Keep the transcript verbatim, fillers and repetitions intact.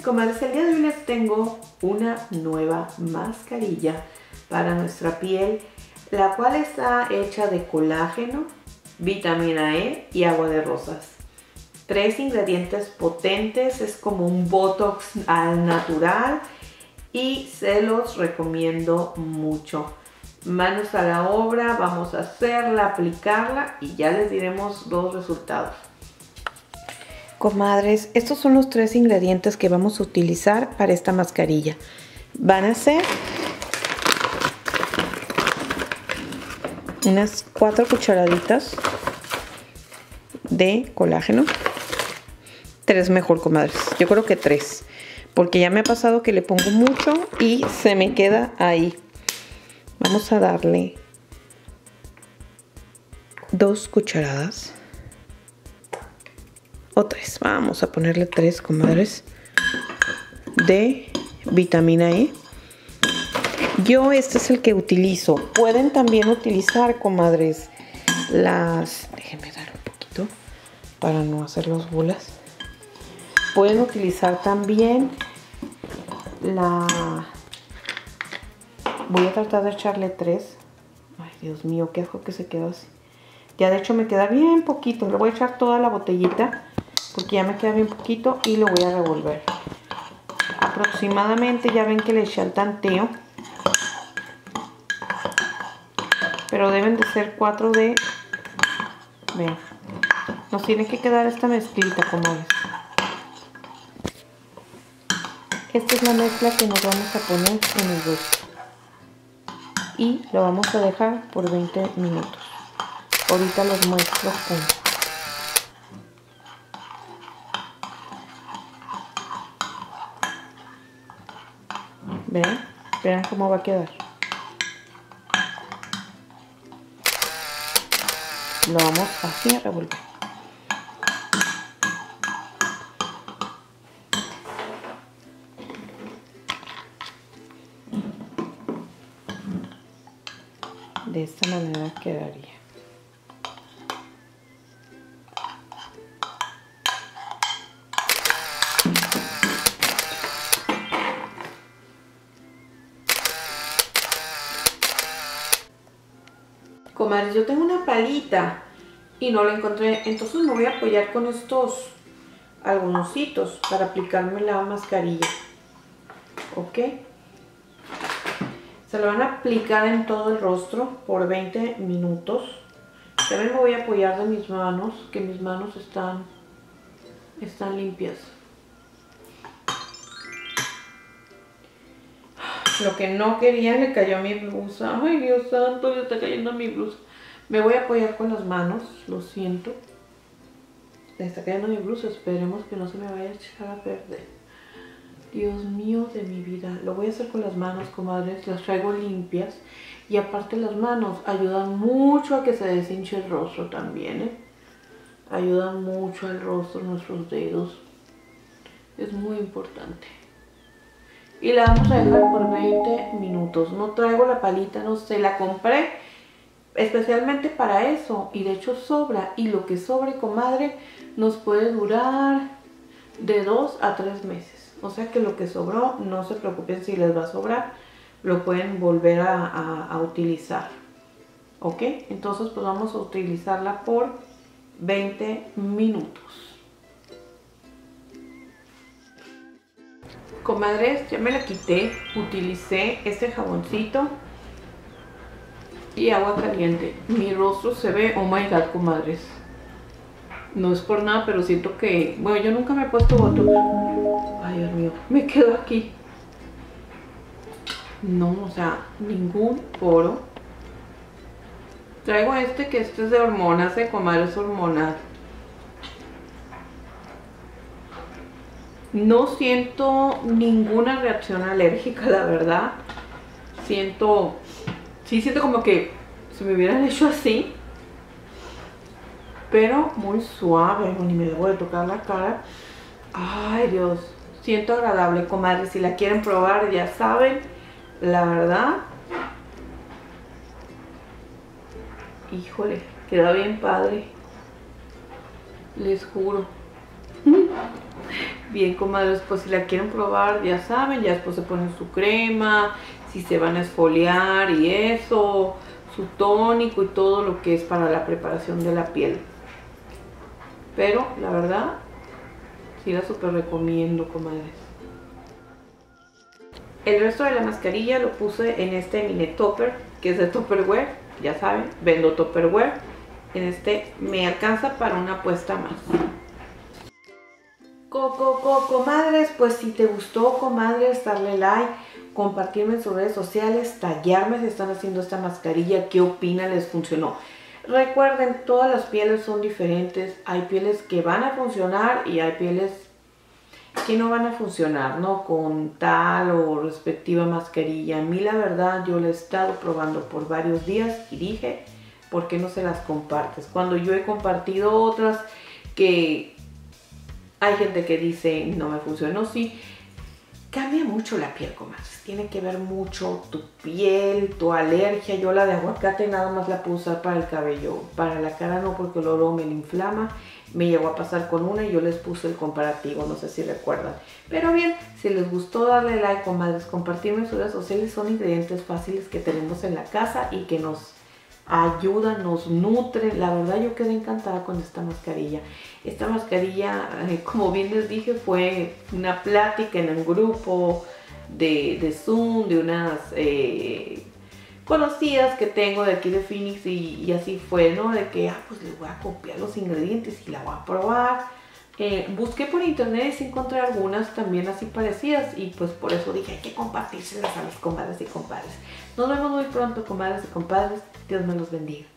Comadres, el día de hoy les tengo una nueva mascarilla para nuestra piel, la cual está hecha de colágeno, vitamina E y agua de rosas. Tres ingredientes potentes, es como un botox al natural y se los recomiendo mucho. Manos a la obra, vamos a hacerla, aplicarla y ya les diremos los resultados. Comadres, estos son los tres ingredientes que vamos a utilizar para esta mascarilla. Van a ser unas cuatro cucharaditas de colágeno. Tres mejor, comadres. Yo creo que tres, porque ya me ha pasado que le pongo mucho y se me queda ahí. Vamos a darle dos cucharadas. O tres, vamos a ponerle tres, comadres, de vitamina E. Yo este es el que utilizo. Pueden también utilizar, comadres, las... Déjenme dar un poquito para no hacer las bolas. Pueden utilizar también la... Voy a tratar de echarle tres. Ay, Dios mío, qué asco que se quedó así. Ya de hecho me queda bien poquito. Le voy a echar toda la botellita porque ya me queda bien poquito y lo voy a revolver. Aproximadamente, ya ven que le eché al tanteo, pero deben de ser cuatro de... Vean, nos tiene que quedar esta mezclita, comadres. Esta es la mezcla que nos vamos a poner en el rostro y lo vamos a dejar por veinte minutos. Ahorita los muestro juntos. Vean, vean cómo va a quedar. Lo vamos así a revolver. De esta manera quedaría. Comadres, yo tengo una palita y no la encontré, entonces me voy a apoyar con estos algodoncitos para aplicarme la mascarilla. ¿Ok? Se lo van a aplicar en todo el rostro por veinte minutos. También me voy a apoyar de mis manos, que mis manos están, están limpias. Lo que no quería, le cayó a mi blusa. Ay, Dios santo, le está cayendo a mi blusa. Me voy a apoyar con las manos, lo siento. Le está cayendo a mi blusa, esperemos que no se me vaya a echar a perder. Dios mío de mi vida. Lo voy a hacer con las manos, comadres. Las traigo limpias. Y aparte las manos ayudan mucho a que se deshinche el rostro también, ¿eh? Ayudan mucho al rostro, nuestros dedos. Es muy importante. Y la vamos a dejar por veinte minutos. No traigo la palita, no sé, la compré especialmente para eso. Y de hecho sobra. Y lo que sobre, comadre, nos puede durar de dos a tres meses. O sea que lo que sobró, no se preocupen si les va a sobrar. Lo pueden volver a, a, a utilizar. ¿Ok? Entonces pues vamos a utilizarla por veinte minutos. Comadres, ya me la quité, utilicé este jaboncito y agua caliente. Mi rostro se ve, oh my god, comadres. No es por nada, pero siento que, bueno, yo nunca me he puesto botox. Ay, Dios mío, me quedo aquí. No, o sea, ningún poro. Traigo este, que este es de hormonas, de comadres, hormonal. No siento ninguna reacción alérgica, la verdad. Siento, sí siento como que se me hubieran hecho así. Pero muy suave, ni me debo de tocar la cara. Ay, Dios, siento agradable, comadres. Si la quieren probar, ya saben, la verdad. Híjole, queda bien padre. Les juro. Bien, comadres, pues si la quieren probar, ya saben, ya después se ponen su crema, si se van a esfoliar y eso, su tónico y todo lo que es para la preparación de la piel. Pero, la verdad, sí la súper recomiendo, comadres. El resto de la mascarilla lo puse en este mini topper, que es de Tupperware, ya saben, vendo Tupperware. En este me alcanza para una puesta más. Coco, coco, comadres, pues si te gustó, comadres, darle like, compartirme en sus redes sociales, tallarme si están haciendo esta mascarilla, qué opinan, les funcionó. Recuerden, todas las pieles son diferentes, hay pieles que van a funcionar y hay pieles que no van a funcionar, ¿no? Con tal o respectiva mascarilla. A mí la verdad, yo la he estado probando por varios días y dije, ¿por qué no se las compartes? Cuando yo he compartido otras que hay gente que dice, no me funcionó, sí. Cambia mucho la piel, comadres. Tiene que ver mucho tu piel, tu alergia. Yo la de aguacate nada más la puedo usar para el cabello. Para la cara no, porque el olor me la inflama. Me llegó a pasar con una y yo les puse el comparativo, no sé si recuerdan. Pero bien, si les gustó, darle like, comadres, compartirme en sus redes sociales. Son ingredientes fáciles que tenemos en la casa y que nos ayudan, nos nutren. La verdad yo quedé encantada con esta mascarilla. Esta mascarilla, eh, como bien les dije, fue una plática en un grupo de, de Zoom, de unas eh, conocidas que tengo de aquí de Phoenix y, y así fue, ¿no? De que, ah, pues les voy a copiar los ingredientes y la voy a probar. Eh, busqué por internet y sí encontré algunas también así parecidas y pues por eso dije, hay que compartírselas a las comadres y compadres. Nos vemos muy pronto, comadres y compadres. Dios me los bendiga.